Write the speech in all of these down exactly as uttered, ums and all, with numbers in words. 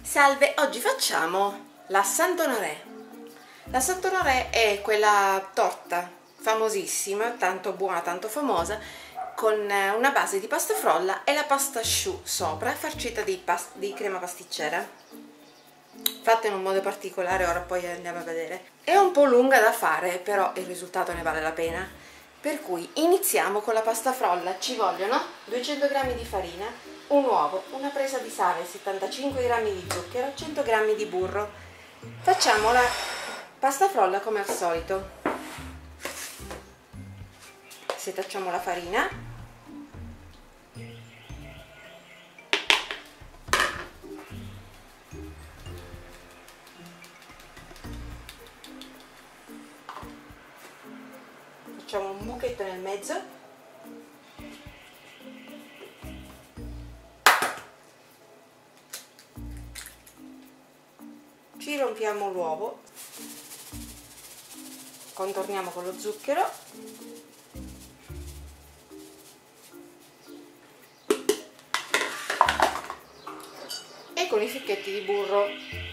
Salve, oggi facciamo la Saint-Honoré. La Saint-Honoré è quella torta famosissima, tanto buona, tanto famosa, con una base di pasta frolla e la pasta choux sopra, farcita di, di crema pasticcera, fatta in un modo particolare, ora poi andiamo a vedere. È un po' lunga da fare, però il risultato ne vale la pena. Per cui iniziamo con la pasta frolla. Ci vogliono duecento grammi di farina, un uovo, una presa di sale, settantacinque grammi di zucchero, cento grammi di burro. Facciamo la pasta frolla come al solito. Setacciamo la farina, facciamo un buchetto nel mezzo, ci rompiamo l'uovo, contorniamo con lo zucchero, e con i ficchetti di burro.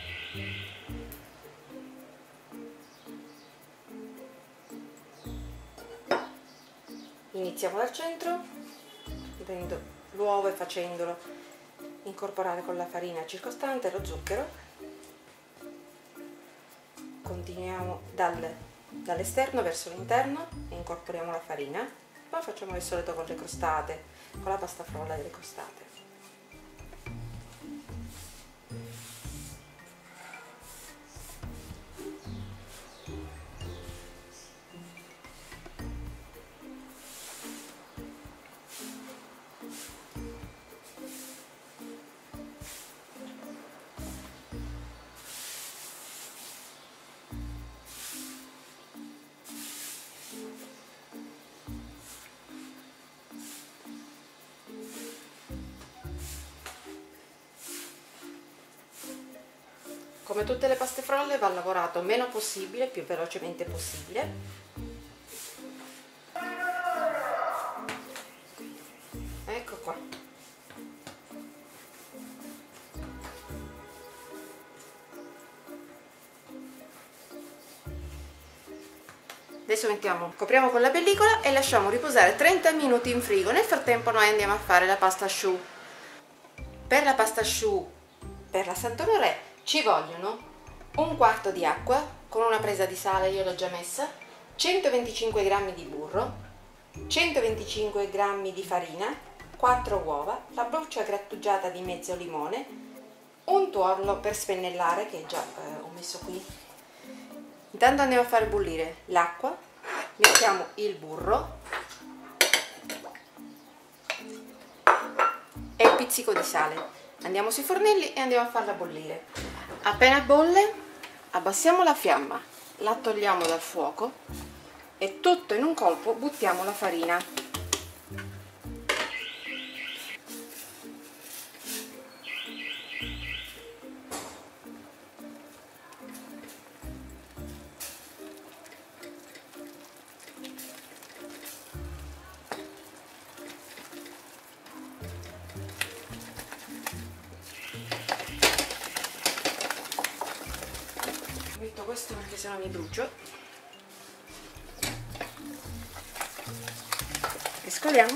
Iniziamo dal centro, prendo l'uovo e facendolo incorporare con la farina circostante e lo zucchero. Continuiamo dal, dall'esterno verso l'interno e incorporiamo la farina. Poi facciamo il solito con le crostate, con la pasta frolla delle crostate. Come tutte le paste frolle va lavorato meno possibile, più velocemente possibile. Ecco qua. Adesso mettiamo, copriamo con la pellicola e lasciamo riposare trenta minuti in frigo. Nel frattempo noi andiamo a fare la pasta choux. Per la pasta choux, per la Saint-Honoré, ci vogliono un quarto di acqua con una presa di sale, io l'ho già messa, centoventicinque grammi di burro, centoventicinque grammi di farina, quattro uova, la buccia grattugiata di mezzo limone, un tuorlo per spennellare che già eh, ho messo qui. Intanto andiamo a fare bollire l'acqua, mettiamo il burro e il pizzico di sale. Andiamo sui fornelli e andiamo a farla bollire. Appena bolle, abbassiamo la fiamma, la togliamo dal fuoco e tutto in un colpo buttiamo la farina. Metto questo perché sennò mi brucio. Mescoliamo.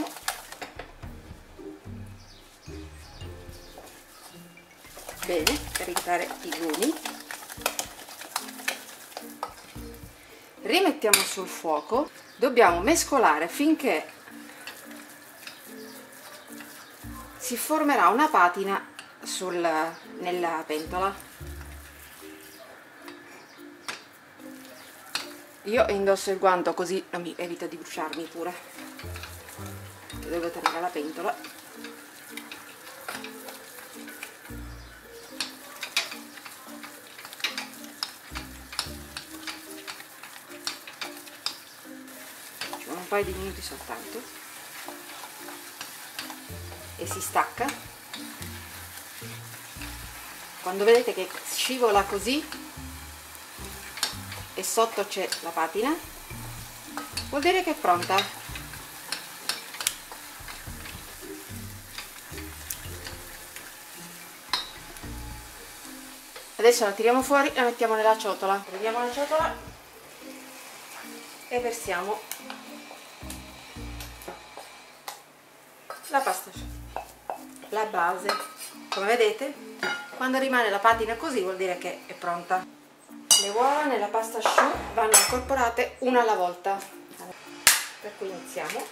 Bene, per evitare i grumi. Rimettiamo sul fuoco. Dobbiamo mescolare finché si formerà una patina sul, nella pentola. Io indosso il guanto così non mi evito di bruciarmi pure, che devo tenere la pentola. Ci vuole un paio di minuti soltanto e si stacca. Quando vedete che scivola così e sotto c'è la patina, vuol dire che è pronta. Adesso la tiriamo fuori, la mettiamo nella ciotola. Prendiamo la ciotola e versiamo la pasta choux, la base. Come vedete, quando rimane la patina così vuol dire che è pronta. Le uova nella pasta choux vanno incorporate una alla volta, per cui iniziamo.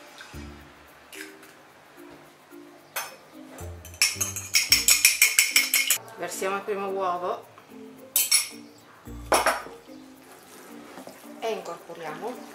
Versiamo il primo uovo e incorporiamo.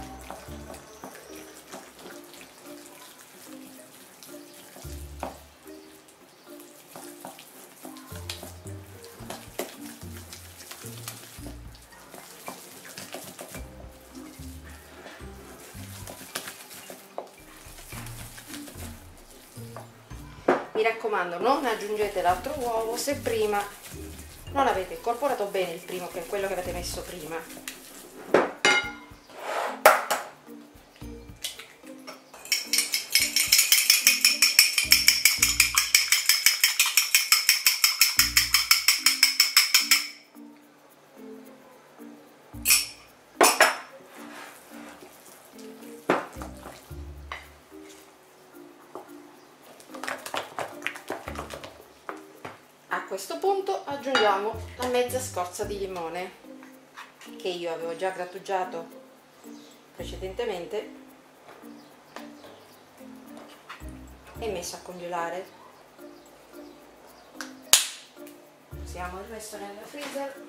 Mi raccomando, non aggiungete l'altro uovo se prima non avete incorporato bene il primo, che è quello che avete messo prima. A questo punto aggiungiamo la mezza scorza di limone che io avevo già grattugiato precedentemente e messo a congelare. Usiamo il resto nella freezer.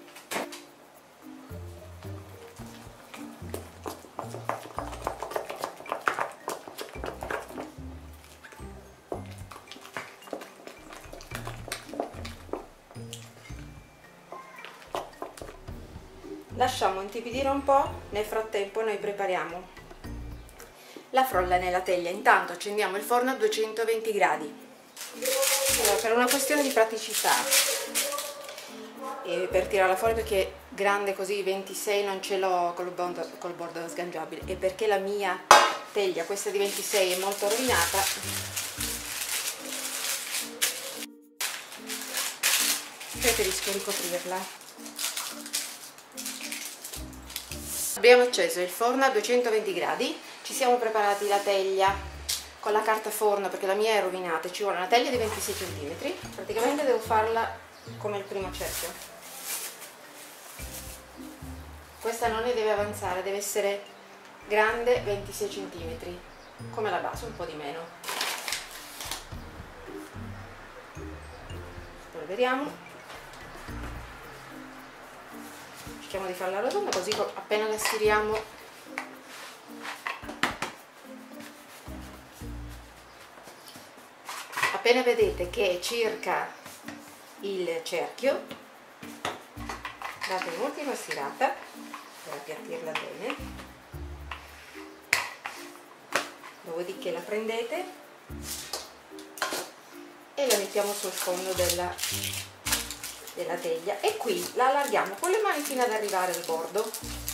Lasciamo intipidire un po', nel frattempo noi prepariamo la frolla nella teglia. Intanto accendiamo il forno a duecentoventi gradi. Allora, per una questione di praticità e per tirarla fuori, perché grande così ventisei non ce l'ho col bordo, col bordo sgangiabile, e perché la mia teglia, questa di ventisei, è molto rovinata, preferisco ricoprirla. Abbiamo acceso il forno a duecentoventi gradi, ci siamo preparati la teglia con la carta forno perché la mia è rovinata, ci vuole una teglia di ventisei centimetri, praticamente devo farla come il primo cerchio. Questa non ne deve avanzare, deve essere grande ventisei centimetri, come la base, un po' di meno. Spolveriamo. Cerchiamo di farla rotonda, così appena la stiriamo appena vedete che è circa il cerchio, date un'ultima stirata per appiattirla bene, dopodiché la prendete e la mettiamo sul fondo della della teglia e qui la allarghiamo con le mani fino ad arrivare al bordo.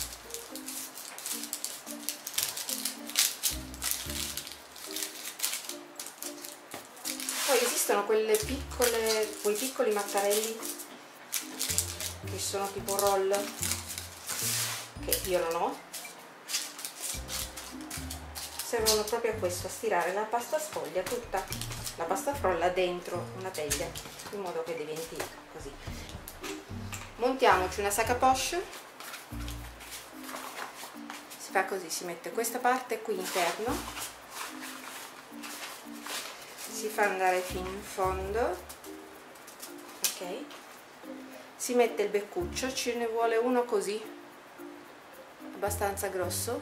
Poi esistono quelle piccole, quei piccoli mattarelli che sono tipo roll, che io non ho, servono proprio a questo, a stirare la pasta sfoglia, tutta la pasta frolla dentro una teglia, in modo che diventi così. Montiamoci una sac à poche, si fa così, si mette questa parte qui interno, si fa andare fino in fondo, ok, si mette il beccuccio, ce ne vuole uno così, abbastanza grosso,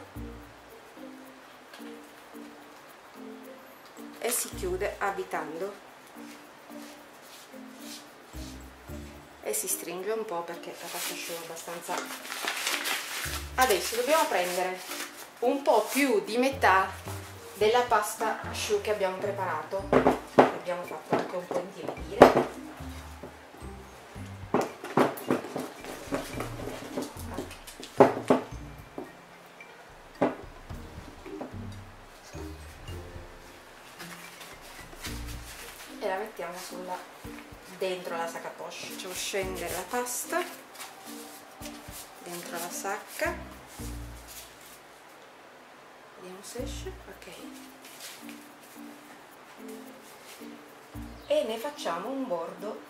e si chiude avvitando e si stringe un po' perché la pasta choux è abbastanza. Adesso dobbiamo prendere un po' più di metà della pasta choux che abbiamo preparato, abbiamo fatto anche un po' intiepidire. E la mettiamo sulla dentro la sac à poche. Facciamo scendere la pasta dentro la sacca, vediamo se esce, ok, e ne facciamo un bordo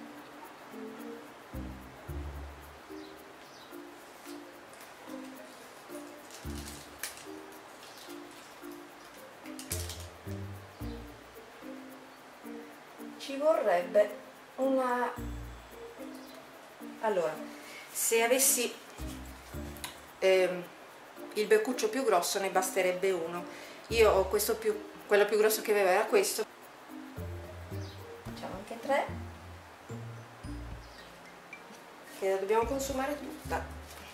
ci vorrebbe una, allora se avessi ehm, il beccuccio più grosso ne basterebbe uno, io ho questo più, quello più grosso che avevo era questo, facciamo anche tre, che la dobbiamo consumare tutta.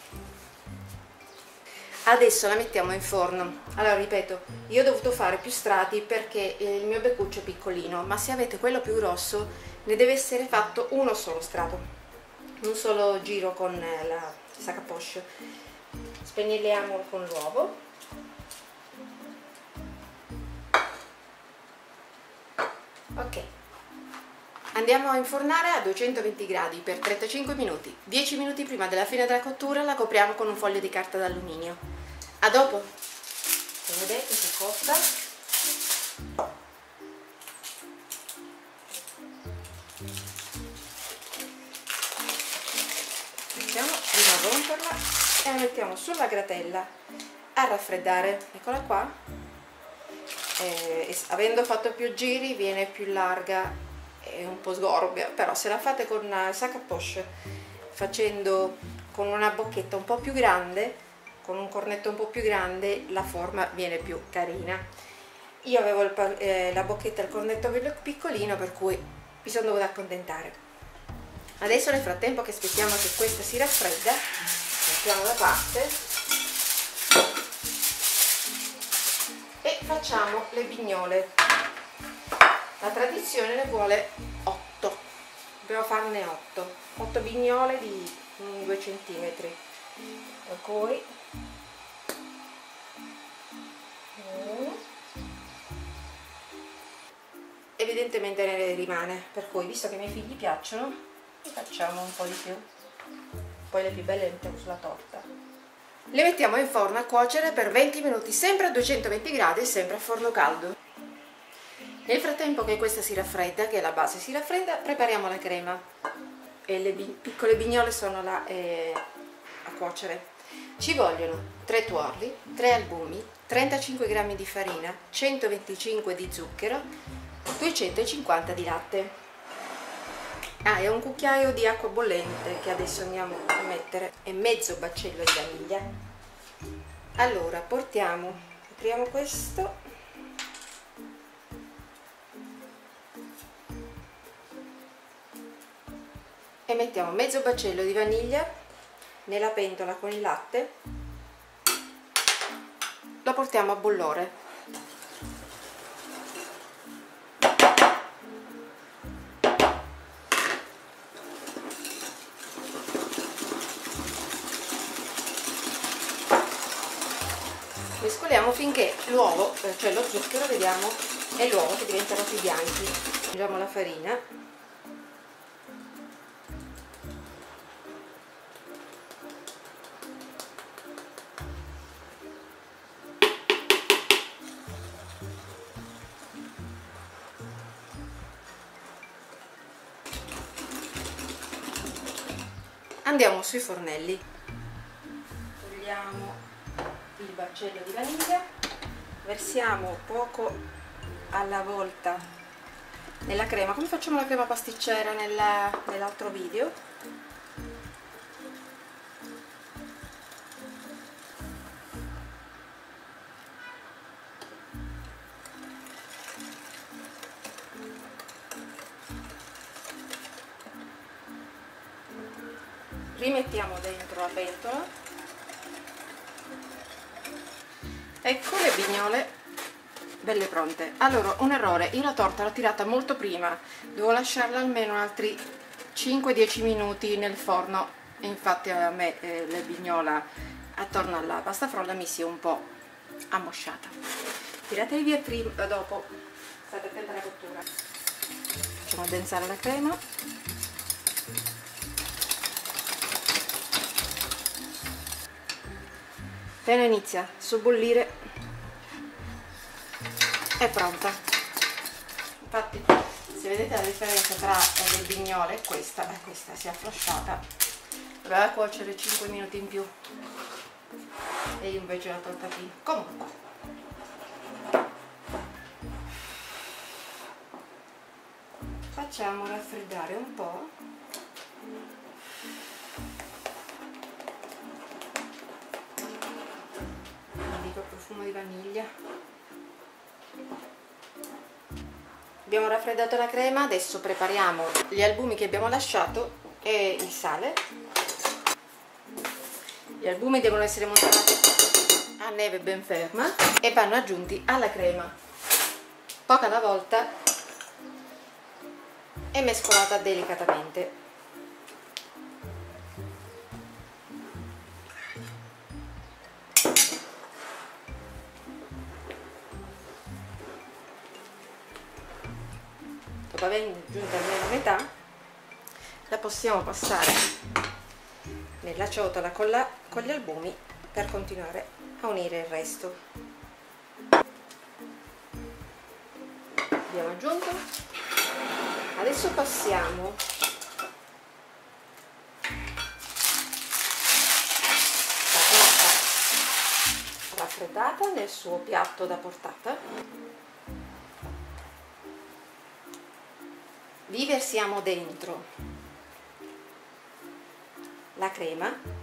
Adesso la mettiamo in forno. Allora ripeto, io ho dovuto fare più strati perché il mio beccuccio è piccolino, ma se avete quello più grosso ne deve essere fatto uno solo strato, un solo giro con la sac à poche. Spennelliamolo con l'uovo, ok, andiamo a infornare a duecentoventi gradi per trentacinque minuti. dieci minuti prima della fine della cottura la copriamo con un foglio di carta d'alluminio. A dopo. Come vedete si è cotta. Mettiamo prima a romperla e la mettiamo sulla gratella a raffreddare. Eccola qua. Eh, avendo fatto più giri viene più larga e un po' sgorbia, però se la fate con una sac à poche facendo con una bocchetta un po' più grande, con un cornetto un po' più grande, la forma viene più carina. Io avevo il, eh, la bocchetta e il cornetto piccolino, per cui mi sono dovuta accontentare. Adesso nel frattempo che aspettiamo che questa si raffredda, mettiamo da parte e facciamo le bignole. La tradizione ne vuole otto, dobbiamo farne otto, otto bignole di due centimetri, per cui evidentemente ne rimane, per cui visto che ai miei figli piacciono ne facciamo un po' di più, poi le più belle le mettiamo sulla torta. Le mettiamo in forno a cuocere per venti minuti, sempre a duecentoventi gradi, sempre a forno caldo. Nel frattempo che questa si raffredda, che la base si raffredda, prepariamo la crema e le piccole bignole sono là eh, a cuocere. Ci vogliono tre tuorli, tre albumi, trentacinque grammi di farina, centoventicinque di zucchero, duecentocinquanta di latte. Ah, e un cucchiaio di acqua bollente che adesso andiamo a mettere e mezzo baccello di vaniglia. Allora portiamo, apriamo questo e mettiamo mezzo baccello di vaniglia nella pentola con il latte, lo portiamo a bollore. Mescoliamo finché l'uovo, cioè lo zucchero, vediamo, e l'uovo che diventano più bianchi. Aggiungiamo la farina. Andiamo sui fornelli. Togliamo il baccello di vaniglia, versiamo poco alla volta nella crema, come facciamo la crema pasticcera nell'altro video. Rimettiamo dentro la pentola. Ecco le bignole belle pronte. Allora, un errore, io la torta l'ho tirata molto prima, devo lasciarla almeno altri cinque dieci minuti nel forno, e infatti a me eh, la bignola attorno alla pasta frolla mi si è un po' ammosciata. Tiratevi via prima, dopo, state attenti alla cottura. Facciamo addensare la crema. appena inizia a sobbollire è pronta. Infatti, se vedete la differenza tra le bignole e questa, eh, questa si è afflosciata, doveva cuocere cinque minuti in più e io invece l'ho tolta prima. Comunque, facciamo raffreddare un po'. Non dico profumo di vaniglia. Abbiamo raffreddato la crema, adesso prepariamo gli albumi che abbiamo lasciato e il sale. Gli albumi devono essere montati a neve ben ferma e vanno aggiunti alla crema, poca alla volta e mescolata delicatamente. Dopo aver aggiunto almeno metà, la possiamo passare nella ciotola con, la, con gli albumi per continuare a unire il resto. Abbiamo aggiunto. Adesso passiamo la pasta raffreddata nel suo piatto da portata. Vi versiamo dentro la crema,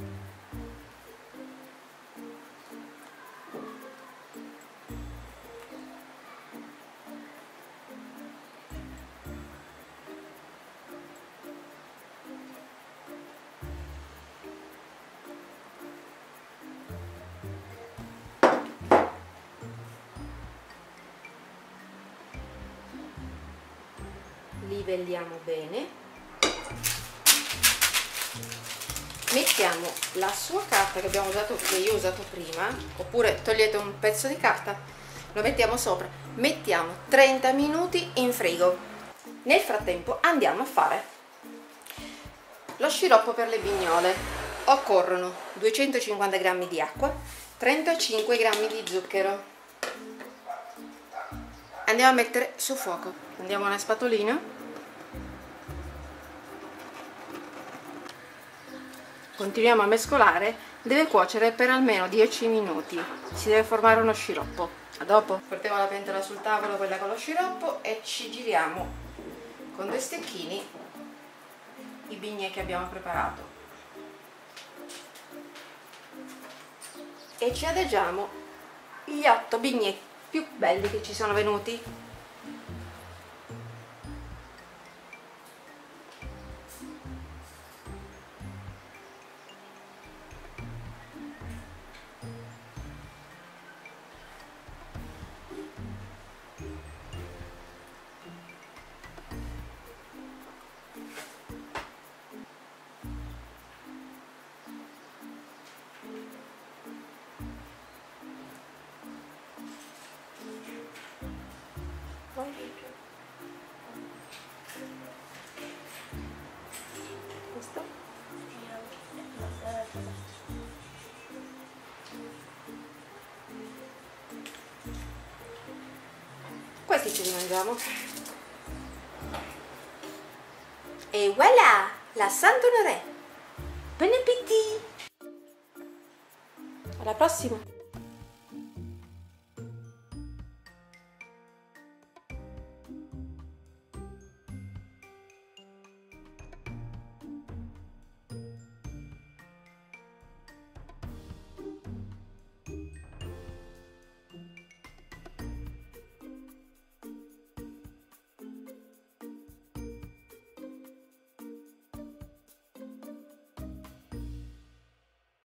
livelliamo bene, mettiamo la sua carta che abbiamo usato, che io ho usato prima, oppure togliete un pezzo di carta, lo mettiamo sopra, mettiamo trenta minuti in frigo. Nel frattempo andiamo a fare lo sciroppo per le bignole. Occorrono duecentocinquanta grammi di acqua, trentacinque grammi di zucchero. Andiamo a mettere su fuoco, prendiamo una spatolina, continuiamo a mescolare, deve cuocere per almeno dieci minuti, si deve formare uno sciroppo. A dopo. Portiamo la pentola sul tavolo, quella con lo sciroppo, e ci giriamo con due stecchini i bignè che abbiamo preparato e ci adagiamo gli otto bignè più belli che ci sono venuti. Questo? Questi ce li mangiamo. E voilà! La Saint-Honoré! Buon appétit! Alla prossima!